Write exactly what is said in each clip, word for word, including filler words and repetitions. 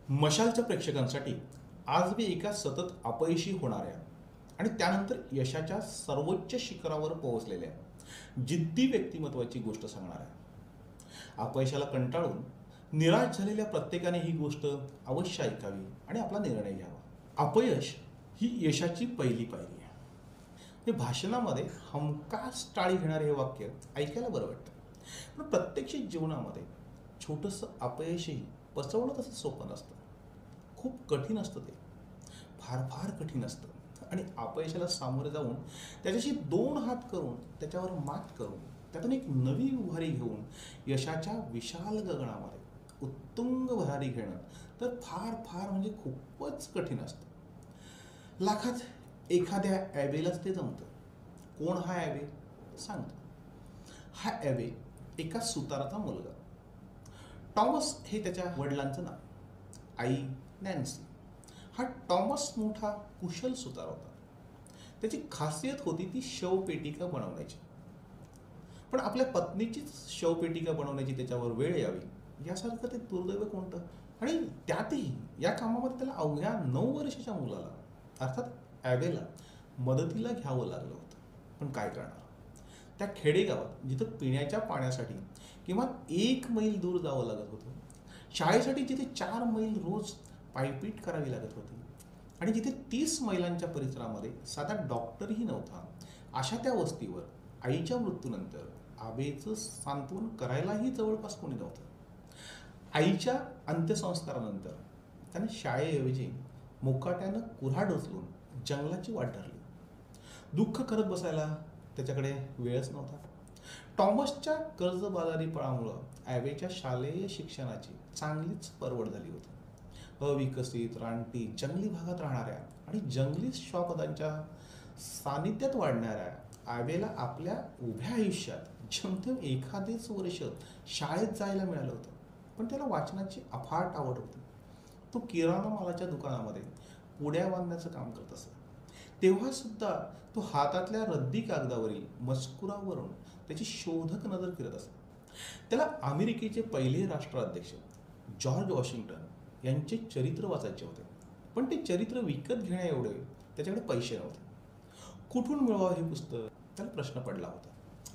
मशालच्या प्रेक्षकांसाठी आज मी एका सतत अपयशी होणाऱ्या आणि त्यानंतर यशाच्या सर्वोच्च शिखरावर पोहोचलेल्या जिद्दी व्यक्तिमत्वाची गोष्ट सांगणार आहे. अपयशाला कंटाळून निराश झालेल्या प्रत्येकाने ही गोष्ट अवश्य ऐकावी आणि आपला निर्णय घ्यावा. अपयश ही यशाची पहिली पायरी आहे. हे भाषणामध्ये हमखास टाळी घेणारे हे वाक्य ऐकायला बरं वाटतं, पण प्रत्यक्षित जीवनामध्ये छोटंसं अपयशही पचवणं तसं सोपं नसतं. खूप कठीण असतं, ते फार फार कठीण असतं. आणि अपयशाला सामोरे जाऊन त्याच्याशी दोन हात करून त्याच्यावर मात करून त्यातून एक नवी उभारी घेऊन यशाच्या विशाल गगनामध्ये उत्तुंग भरारी घेणं तर फार फार म्हणजे खूपच कठीण असतं. लाखात एखाद्या ॲबेलाच ते जमतं. कोण हा ॲबे सांगतो. हा ॲबे एका सुताराचा मुलगा. टॉमस हे त्याच्या वडिलांचं नाव. आई नॅन्सी. हा टॉमस मोठा कुशल सुतार होता. त्याची खासियत होती ती शवपेटिका बनवण्याची. पण आपल्या पत्नीचीच शवपेटिका बनवण्याची त्याच्यावर वेळ यावी यासारखं ते दुर्दैव कोणतं. आणि त्यातही या कामामध्ये त्याला अवघ्या नऊ वर्षाच्या मुलाला अर्थात ॲबेला मदतीला घ्यावं लागलं होतं. पण काय करणार, त्या खेडेगावात जिथं पिण्याच्या पाण्यासाठी किमान एक मैल दूर जावं लागत होतं, शाळेसाठी जिथे चार मैल रोज पायपीट करावी लागत होती आणि जिथे तीस मैलांच्या परिसरामध्ये साधा डॉक्टरही नव्हता, अशा त्या वस्तीवर आईच्या मृत्यूनंतर आबेचं सांत्वन करायलाही जवळपास कोणी नव्हतं. आईच्या अंत्यसंस्कारानंतर त्याने शाळेऐवजी मुकाट्यानं कुऱ्हाड उचलून जंगलाची वाट धरली. दुःख करत बसायला त्याच्याकडे वेळच नव्हता. टॉमसच्या कर्जबाजारीपणामुळं ॲबेच्या शालेय शिक्षणाची चांगलीच परवड झाली होती. अविकसित, रानटी, जंगली भागात राहणाऱ्या आणि जंगली श्वापदांच्या सानिध्यात वाढणाऱ्या ॲबेला आपल्या उभ्या आयुष्यात जेमतेम एखादेच वर्ष शाळेत जायला मिळालं होतं. पण त्याला वाचनाची अफाट आवड होती. तो किराणा मालाच्या दुकानामध्ये पुड्या बांधण्याचं काम करत असत. तेव्हा सुद्धा तो हातातल्या रद्दी कागदावरील मजकुरावरून त्याची शोधक नजर फिरत असत. त्याला अमेरिकेचे पहिले राष्ट्राध्यक्ष जॉर्ज वॉशिंग्टन यांचे चरित्र वाचायचे होते. पण ते चरित्र विकत घेण्या एवढे त्याच्याकडे पैसे नव्हते. कुठून मिळवावं हे पुस्तक त्याला प्रश्न पडला होता.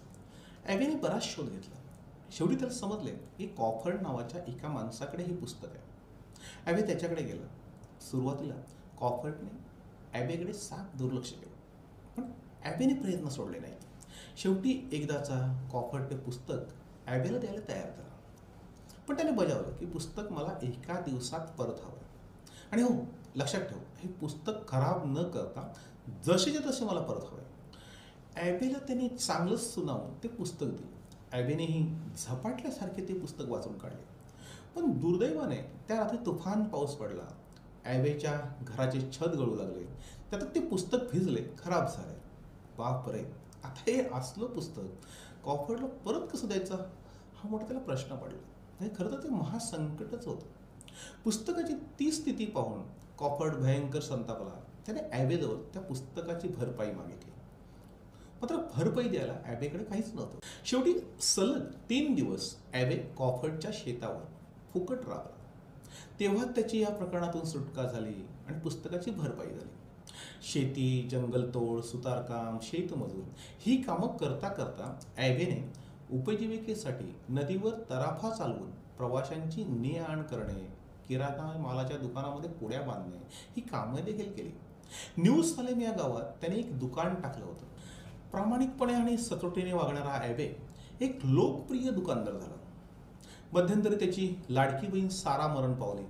ॲबेने बराच शोध घेतला. शेवटी त्याला समजले की कॉफर्ड नावाच्या एका माणसाकडे हे पुस्तक आहे. ॲबे त्याच्याकडे गेला. सुरुवातीला कॉफर्डने ॲबेकडे साफ दुर्लक्ष केलं, पण ॲबेने प्रयत्न सोडले नाहीत. शेवटी एकदाचा कॉफर्ड ते पुस्तक ॲबेला द्यायला तयार करा. पण त्याने बजावलं की पुस्तक मला एका दिवसात परत हवं आणि हो लक्षात ठेव, हे पुस्तक खराब न करता जसेचे तसे मला परत हवं. ॲबेला त्याने चांगलंच सुनावून ते पुस्तक दिलं. ॲबेनेही झपाटल्यासारखे ते पुस्तक वाचून काढले. पण दुर्दैवाने त्या रात्री तुफान पाऊस पडला. ॲबेच्या घराचे छत गळू लागले. त्यात ते पुस्तक भिजले, खराब झाले. बाप रे, आता हे असलं पुस्तक कॉफर्डला परत कसं द्यायचं हा मोठा त्याला प्रश्न पडला. आणि खरं तर ते महासंकटच होतं. पुस्तकाची ती स्थिती पाहून कॉफर्ड भयंकर संतापला. त्याने ॲबेजवळ त्या पुस्तकाची भरपाई मागितली. मात्र भरपाई द्यायला ॲबेकडे काहीच नव्हतं. शेवटी सलग तीन दिवस ॲबे कॉफर्डच्या शेतावर फुकट राबला. तेव्हा त्याची या प्रकरणातून सुटका झाली आणि पुस्तकाची भरपाई झाली. शेती, जंगलतोड, सुतारकाम, शेतमजूर ही कामं करता करता ॲबेने उपजीविकेसाठी नदीवर तराफा चालवून प्रवाशांची ने आण करणे, किराणा मालाच्या दुकानामध्ये पुड्या बांधणे ही कामं देखील केली. न्यू सालेम या गावात त्याने एक दुकान टाकलं होतं. प्रामाणिकपणे आणि सचोटीने वागणारा ॲबे एक लोकप्रिय दुकानदार झाला. मध्यंतरी त्याची लाडकी बहीण सारा मरण पावली.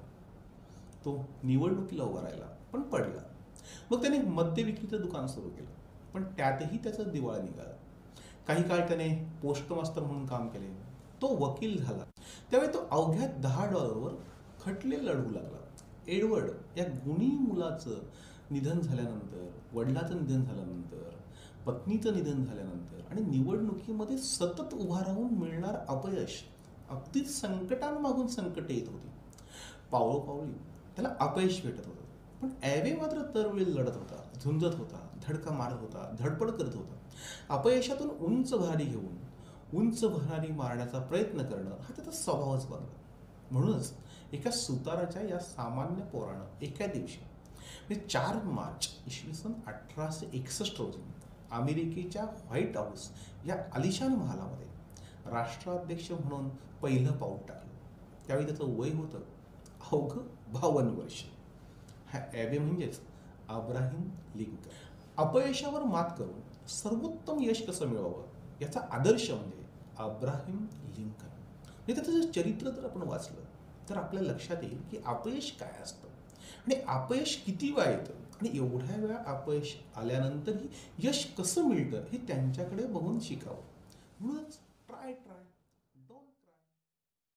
तो निवडणुकीला उभा राहिला पण पडला. मग त्याने मद्य विक्रीचं दुकान सुरू केलं, पण त्यातही त्याचं दिवाळा निघाला. काही काळ त्याने पोस्टमास्तर म्हणून काम केले. तो वकील झाला. त्यावेळी तो अवघ्या दहा डॉलरवर खटले लढवू लागला. एडवर्ड या गुणी मुलाचं निधन झाल्यानंतर, वडिलाचं निधन झाल्यानंतर, पत्नीचं निधन झाल्यानंतर आणि निवडणुकीमध्ये सतत उभा राहून मिळणार अपयश अगदीच संकटांमागून संकट येत होती. पावलोपावली त्याला अपयश भेटत होतं. पण ॲबे मात्र दरवेळी लढत होता, झुंजत होता, धडका मारत होता, धडपड करत होता. अपयशातून उंच भरारी घेऊन उंच भरारी मारण्याचा प्रयत्न करणं हा त्याचा स्वभावच बनला. म्हणूनच एका सुताराच्या या सामान्य पोरानं एका दिवशी म्हणजे चार मार्च इसवी सन अठराशे एकसष्ट रोजी अमेरिकेच्या व्हाईट हाऊस या आलिशान महालामध्ये राष्ट्राध्यक्ष म्हणून पहिलं पाऊल टाकलं. त्यावेळी त्याचं वय होतं अवघं बावन्न वर्ष. हा ॲबे म्हणजेच अब्राहिम लिंकन. अपयशावर मात करून सर्वोत्तम यश कसं मिळवावं याचा आदर्श म्हणजे अब्राहिम लिंकन. म्हणजे त्याचं जर चरित्र जर आपण वाचलं तर आपल्या लक्षात येईल की अपयश काय असतं आणि अपयश किती वेळा येतं आणि एवढ्या वेळा अपयश आल्यानंतरही यश कसं मिळतं हे त्यांच्याकडे बघून शिकावं. म्हणूनच ट्राय ट्राय